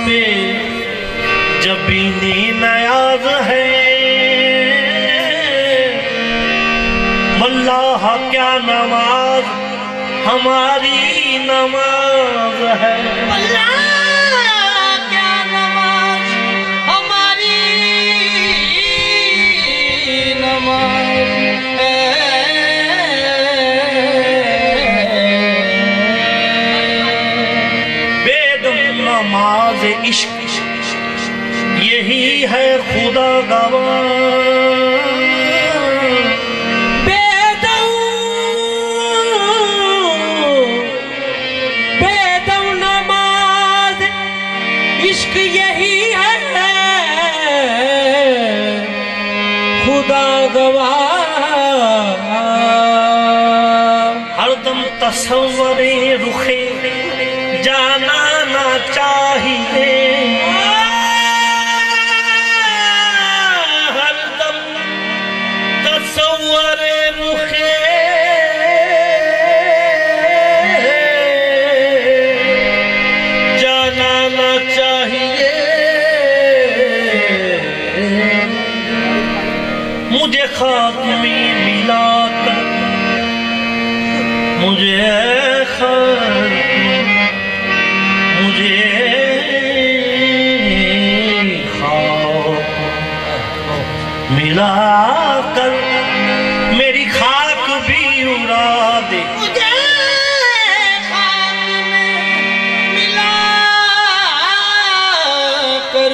पे जबीनी नयाज है। अल्लाह क्या नमाज हमारी नमाज है। अल्लाह क्या नमाज हमारी नमाज है। बेदम नमाज इश्क यही है खुदा गवाह। यही है खुदा गवाह। हरदम तस्वरे रुखे जाना ना चाहिए। हरदम तस्वरे रुखे जाना ना चाहिए। मुझे खाक में मिला कर मुझे खाक मिला कर मेरी खाक भी उड़ा दे। मुझे खाक में मिला कर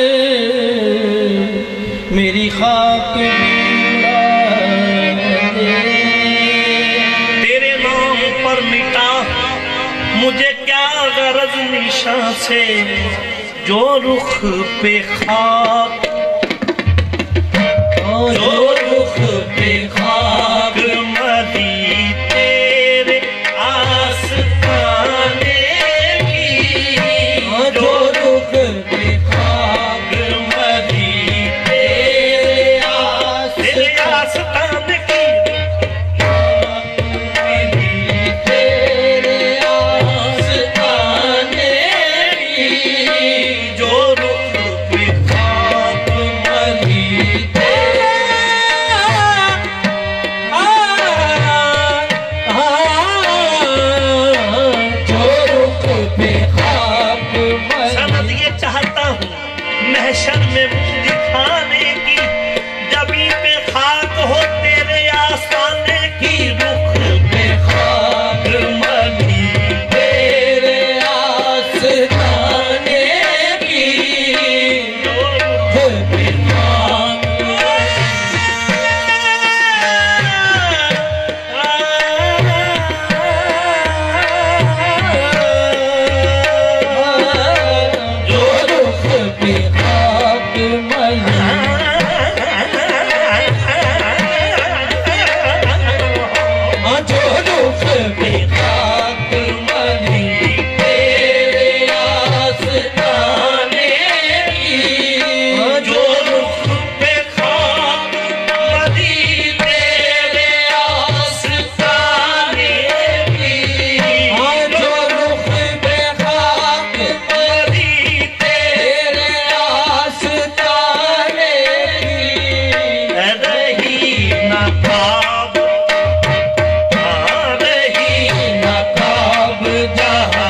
मेरी खाक भी उड़ा दे। तेरे नाम पर मिटा मुझे क्या गरज निशान से जो रुख पे खाक जो रुख पे खाक मदी तेरे आस्ताने की। जो रुख पे खाक मदी तेरे आस्ताने की। महशर में मुझ दिखाने की जबी पे खाक हो तेरे आस्ताने की। रुख पे खाक मदी तेरे आस्ताने की। रुख पे खाक नकाब जहाँ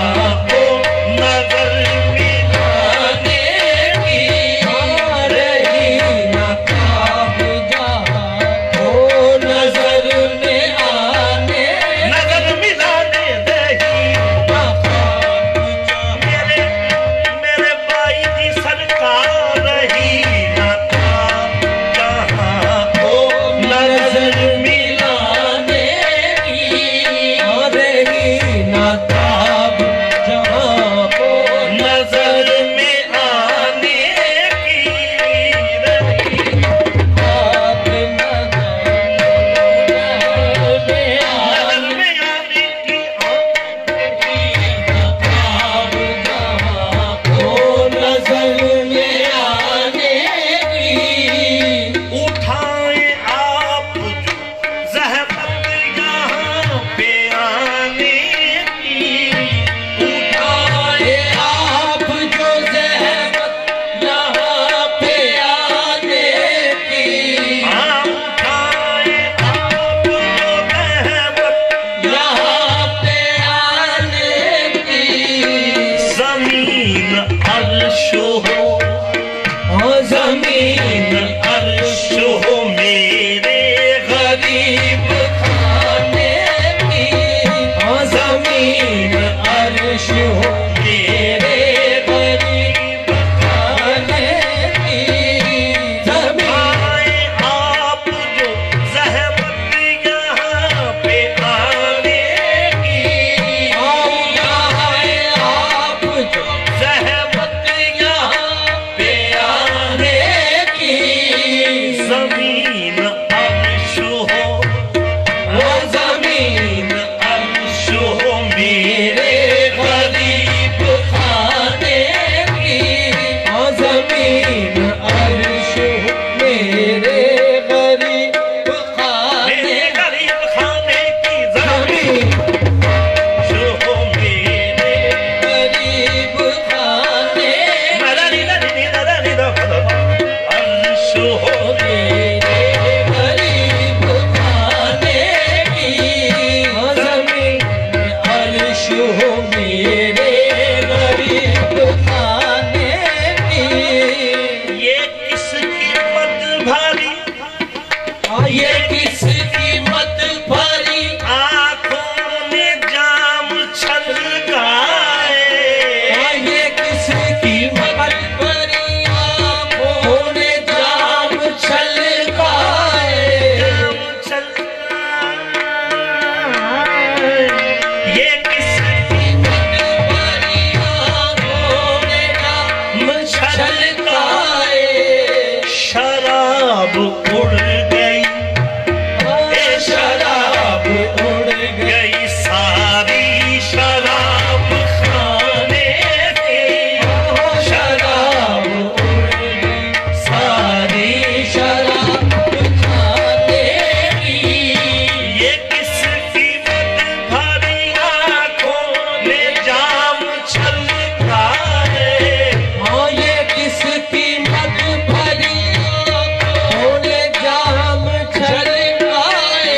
गई सारी शराब खाने की, शराब उड़ गई सारी शराब खाने की। ये किसकी मत भरी आंखों ने जाम छलकाए, हाँ ये किसकी मत भरी आंखों ने जाम छलकाए।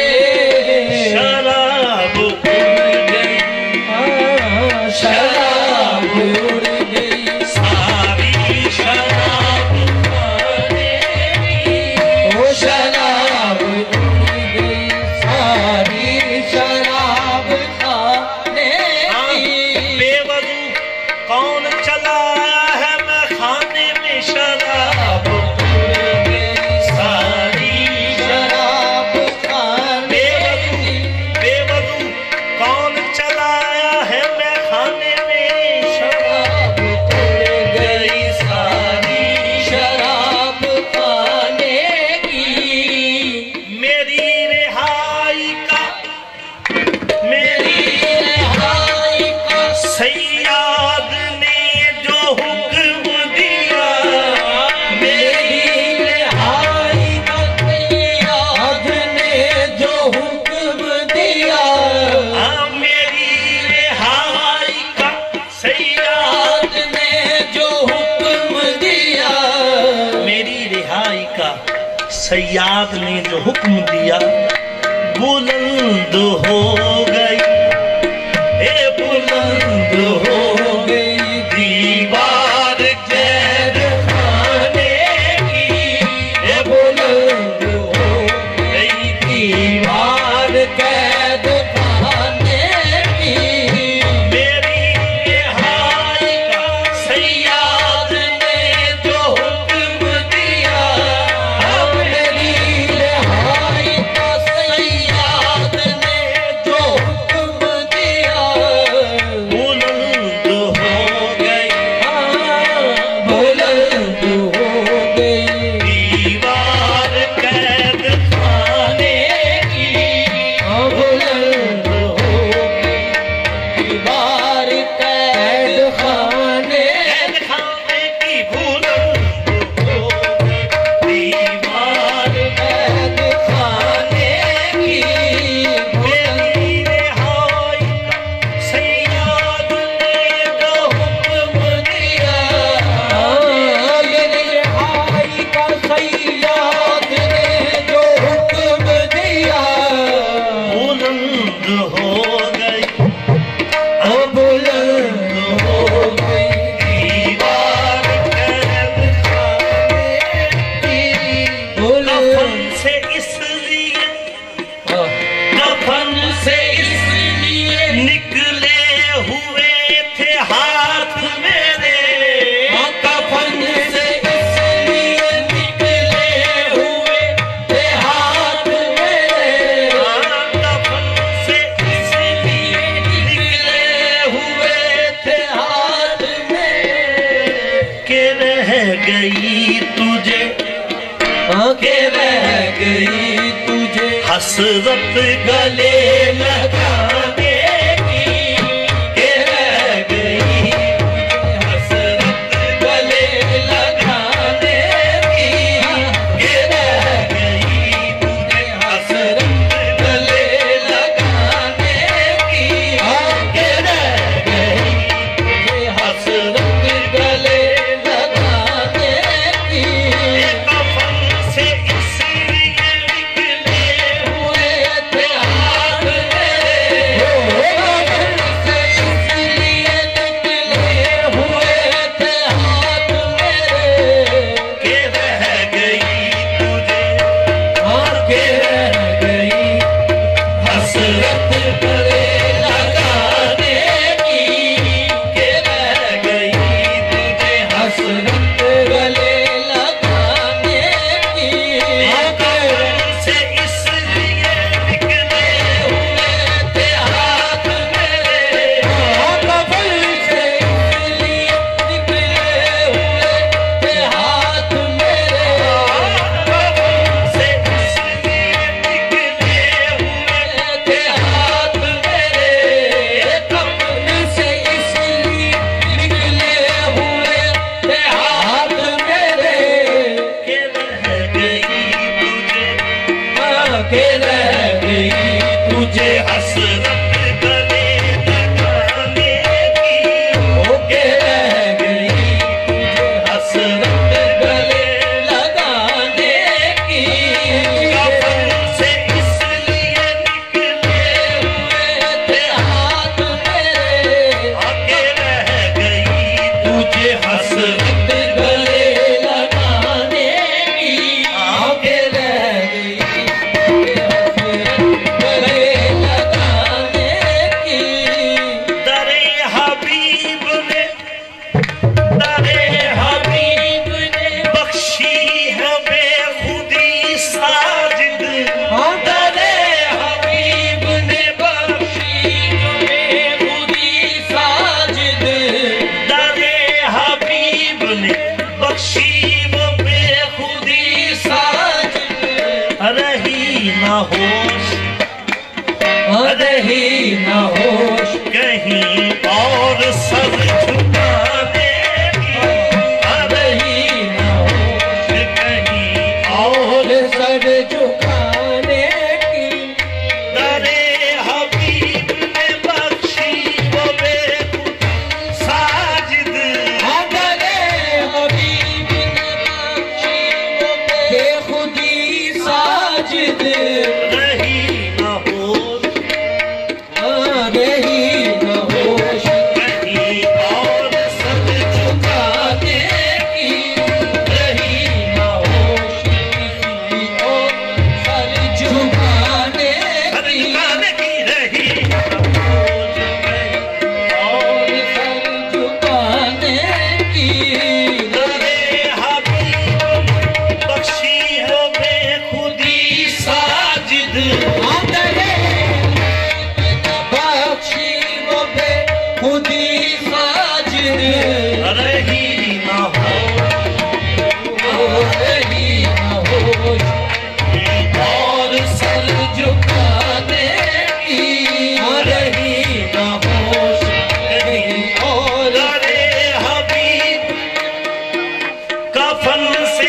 शराब उड़ गई, हाँ शराब उड़ गई सारी शराब खाने की। ओ शराब उड़ गई सारी शराब खाने की। बेवजू कौन चलाया है मैं खाने में शराब उड़ गई सारी शराब खाने की। बेवजू कौन चलाया है मैं खाने में शराब उड़ गई सारी शराब खाने की। मेरी रिहाई का, मेरी रिहाई का सैयाद ने जो हुक्म दिया, मेरी रिहाई का सैयाद ने जो हुक्म दिया। मेरी रिहाई का सैयाद, सैयाद ने जो हुक्म दिया। मेरी रिहाई का सैयाद ने जो हुक्म दिया, बुलंद हो गई, ए बुलंद हो गई दीवार कैद खाने की, ए बुलंद हो गई दीवार कैद खाने की। मेरी रिहाई का सैयाद ने जो हुक्म दिया, मेरी रिहाई का सैयाद ने जो हुक्म दिया। बुलंद हो गई बुलंद हो गई दीवार कैद खाने की, बुलंद हो गई दीवार कैद खाने। कैद खाने की बुलंद हो गई दीवार कैद खाने की। मेरी रिहाई का सैयाद ने जो हुक्म दिया, मेरी रिहाई का सैयाद ने जो हुक्म दिया। बुलंद हो गई बुलंद हो गई दीवार कैद खाने की। बुलंद कफन से इसलिए, कफन से इसलिए निकले हुए थे हाथ मेरे, कफन से इसलिए निकले हुए थे हाथ मेरे। कफन से इसलिए निकले हुए थे हाथ मेरे के रह गई तुझे, के रह गई तुझे हसरत गले लगाने की। के रह गई तुझे हसरत गले लगाने की। के रह गई तुझे हसरत गले लगाने की। के रह गई तुझे हसरत गले लगाने की। कफन से इसलिए निकले हुए थे हाथ मेरे न होश कहीं और सर झुकाने की, रही न होश कहीं और सर झुकाने की। दरे हबीब ने बख्शी वो बेखुद साजिद, दरे हबीब ने बख्शी वो बेखुदी साजिद, रही न होश रही न होश कहीं और सर झुकाने की, रही न होश किसी और सर झुकाने सर की, झुकाने की, रही न होश कहीं और सर झुकाने की। दरे हबीब बख्शी वो बेखुदी साजिद, दरे बख्शी वो बेखुदी साजिद, रही न होश रही न होश और सर झुकाने की, रही न होश कहीं और दरे हबीब कफन से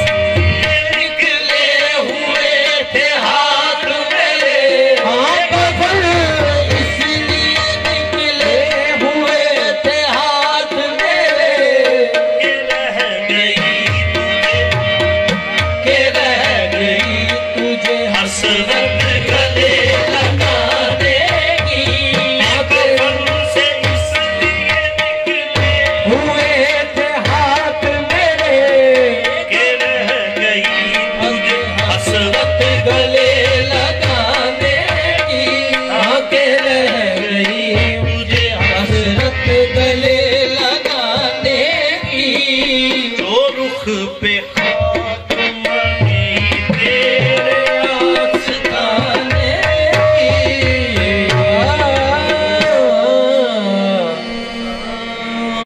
निकले हुए थे हाथ मेरे, कफन इसलिए निकले हुए थे हाथ मेरे, के रह गई के रह गई तुझे हसरत गले लगाने की, कफन से इसलिए निकले हुए थे हाथ मेरे, के रह गई मुझे हसरत गले लगाने की, आके रह गई मुझे हसरत गले लगाने की। जो रुख पे